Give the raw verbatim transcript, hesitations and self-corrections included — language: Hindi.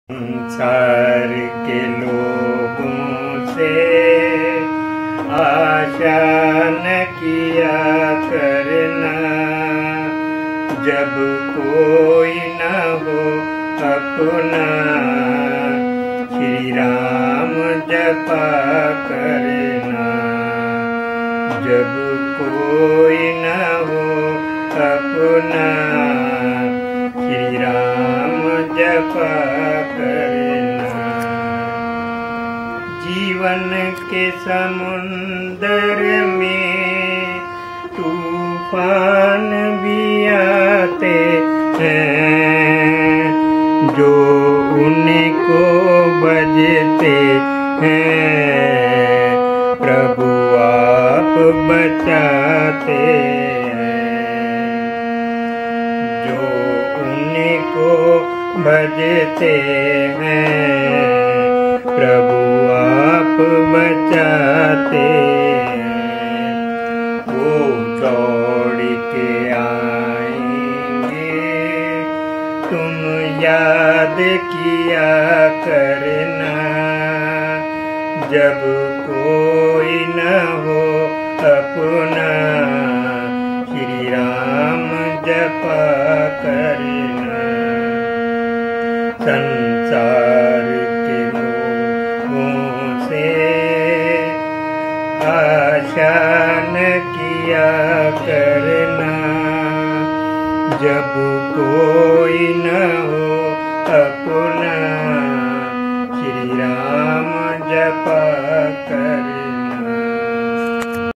संसार के लोगों से आशा न किया करना, जब कोई न हो अपना श्री राम जपा करना। जब कोई न हो अपना श्री राम जपा करना। जीवन के समुंदर में तूफान भी आते हैं, जो उनको बजते हैं प्रभु आप बचाते हैं। जो उनको बजते हैं प्रभु आप बचाते हैं। वो दौड़ के आएंगे तुम याद किया करना, जब कोई न हो अपना श्री राम जपा करना। संसार के लोगों से आशा न किया करना, जब कोई न हो अपना श्री राम जपा करना।